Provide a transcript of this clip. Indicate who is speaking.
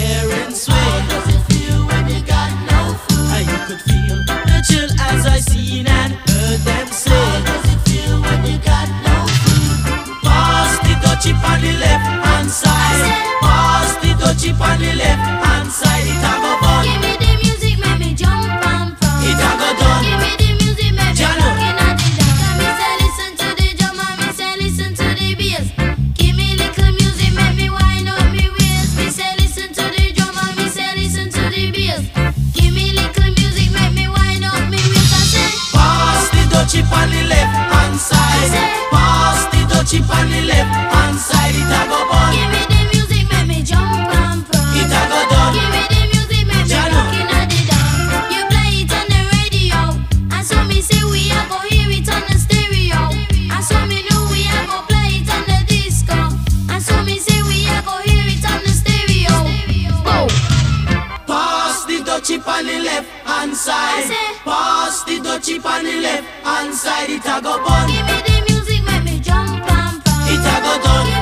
Speaker 1: air and sway.
Speaker 2: How does it feel when you got no food?
Speaker 1: How you could feel the chill as I seen and heard them say.
Speaker 2: How does it feel when you got no food?
Speaker 1: Pass the dutchie on the left hand side. Pass the dutchie on the left hand side. It a go bun.
Speaker 2: Give me the music, make me jump and prance.
Speaker 1: It a go done.
Speaker 2: Give me the music, make me
Speaker 1: Jano.
Speaker 2: rockin' at the dance. Me say listen to the drum and me say listen to the bass. Give me little music, make me wind up me waist. Me say listen to the drum and me say listen to the bass. Give me little music, make me wind up me waist. I say
Speaker 1: Pass the dutchie on the left hand side. Pass the dutchie on the left hand side. It a go bun.
Speaker 2: give me the music, make me jump and prance.
Speaker 1: It a go done.
Speaker 2: Give me the music, make me
Speaker 1: Jano.
Speaker 2: rockin' at the dance. You play it on the radio, and so me say we a go hear it on the stereo. And so me know we a go play it on the disco. And so me say we a go hear it on the stereo. Whoa.
Speaker 1: Pass the dutchie on the left hand side.
Speaker 2: I say-
Speaker 1: Pass the dutchie on the left hand side. It a go bun.
Speaker 2: Give me the music, make me jump and prance.
Speaker 1: It a go done.